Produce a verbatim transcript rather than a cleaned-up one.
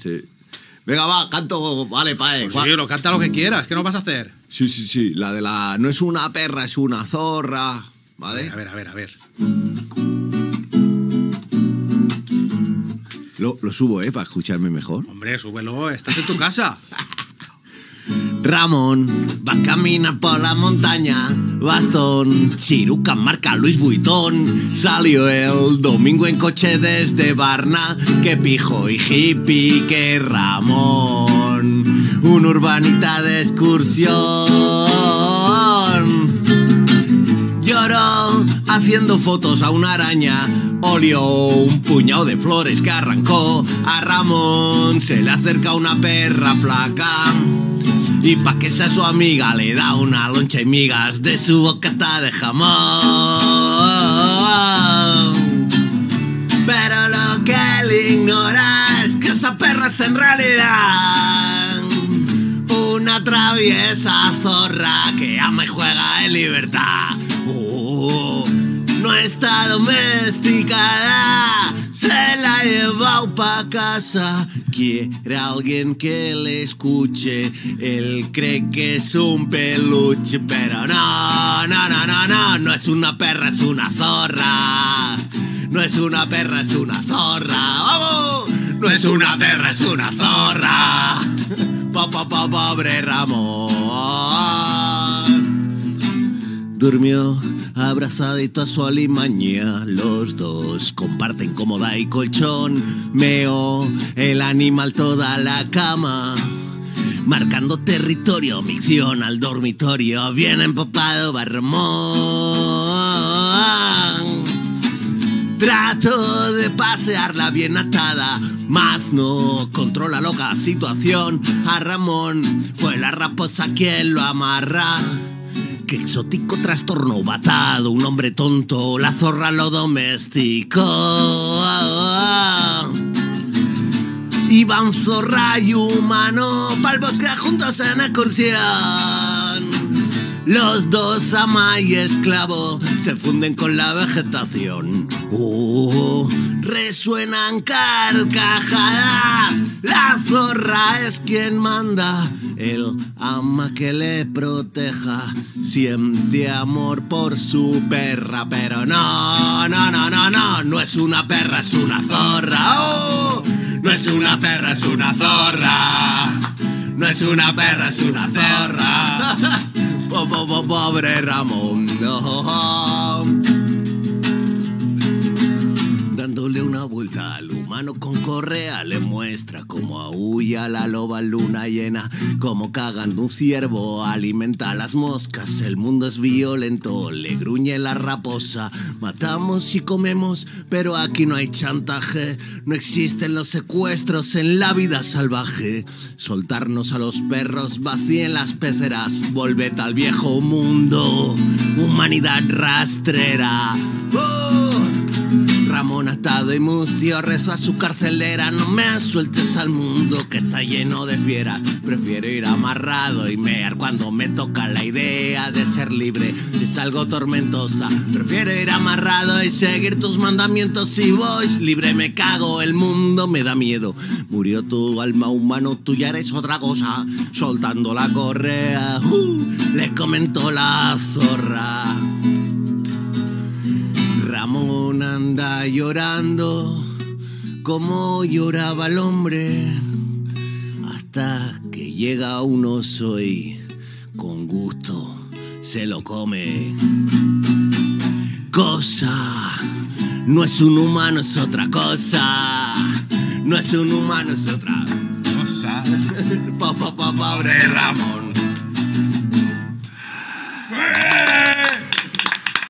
Sí. Venga, va, canto, vale, pae. Pues sí, lo canta lo que quieras, ¿qué no vas a hacer? Sí, sí, sí, la de la... No es una perra, es una zorra, ¿vale? A ver, a ver, a ver. Lo, lo subo, ¿eh? Para escucharme mejor. Hombre, súbelo, estás en tu casa. Ramón va a caminar por la montaña, bastón, Chiruca marca Luis Vuitton. Salió el domingo en coche desde Barna, que pijo y hippie que Ramón. Un urbanita de excursión. Lloró haciendo fotos a una araña, olió un puñado de flores que arrancó. A Ramón se le acerca una perra flaca y pa' que sea su amiga le da una loncha y migas de su bocata de jamón. Pero lo que él ignora es que esa perra es en realidad una traviesa zorra que ama y juega en libertad. Oh, no está domesticada, se la ha llevado pa' casa. Quiere alguien que le escuche, él cree que es un peluche, pero no, no, no, no, no, no es una perra, es una zorra. No es una perra, es una zorra. ¡Vamos! No es una perra, es una zorra. Po, po, po, pobre Ramón. Durmió abrazadito a su alimaña, los dos comparten cómoda y colchón. Meó el animal toda la cama, marcando territorio, micción al dormitorio. Bien empapado va Ramón. Trato de pasearla bien atada, mas no controla loca situación. A Ramón fue la raposa quien lo amarra. Qué exótico trastorno batado, un hombre tonto, la zorra lo domesticó. Iban zorra y humano pa'l bosque juntos en excursión. Los dos, ama y esclavo, se funden con la vegetación. Oh, resuenan carcajadas, la zorra es quien manda. Él ama que le proteja, siente amor por su perra. Pero no, no, no, no, no, no es una perra, es una zorra. Oh, no es una perra, es una zorra. No es una perra, es una zorra. Po, po, po, pobre Ramón, no. Dándole una vuelta al humano con correa, le muestra cómo aúlla la loba en luna llena, cómo cagando un ciervo alimenta a las moscas. El mundo es violento, le gruñe la raposa. Matamos y comemos, pero aquí no hay chantaje. No existen los secuestros en la vida salvaje. Soltarnos a los perros, vacíen las peceras, volved al viejo mundo, humanidad rastrera. ¡Oh! Ramón atado y mustio rezó a su carcelera. No me sueltes al mundo que está lleno de fieras. Prefiero ir amarrado y mear cuando me toca la idea de ser libre. Es algo tormentosa. Prefiero ir amarrado y seguir tus mandamientos. Si voy libre me cago, el mundo me da miedo. Murió tu alma humano, tú ya eres otra cosa. Soltando la correa, uh, le comentó la zorra. Ramón anda llorando como lloraba el hombre, hasta que llega un oso y con gusto se lo come. Cosa, no es un humano, es otra cosa. No es un humano, es otra cosa. Po, po, po, pobre Ramón.